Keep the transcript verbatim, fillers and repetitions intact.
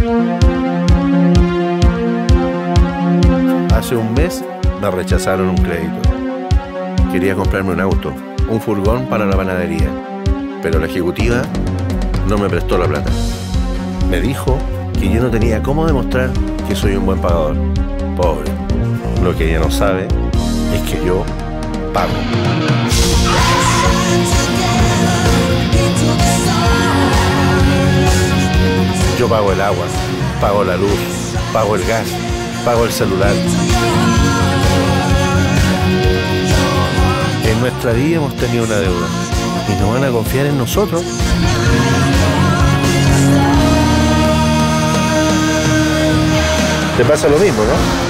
Hace un mes me rechazaron un crédito. Quería comprarme un auto, un furgón para la panadería, pero la ejecutiva no me prestó la plata. Me dijo que yo no tenía cómo demostrar que soy un buen pagador. Pobre. Lo que ella no sabe es que yo pago. Yo pago el agua, pago la luz, pago el gas, pago el celular. En nuestra vida hemos tenido una deuda y no van a confiar en nosotros. Te pasa lo mismo, ¿no?